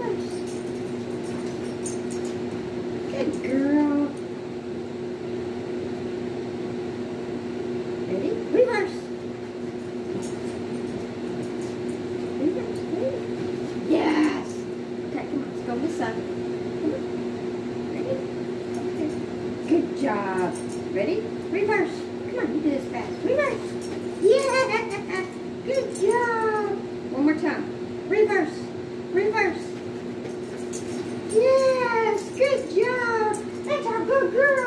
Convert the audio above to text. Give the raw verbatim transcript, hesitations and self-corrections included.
reverse. Good girl. Ready? Reverse. Reverse. Ready? Yes. Okay, come on. Let's go this side. Come on. Ready? Okay. Good job. Ready? Reverse. Come on, you do this fast. Reverse. Yeah. Good job. One more time. Reverse. Reverse. Yes. Good job. That's our good girl.